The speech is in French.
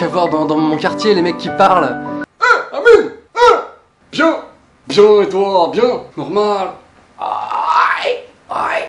qu'à voir dans mon quartier, les mecs qui parlent. Amine. Bien. Bien et toi, bien. Normal.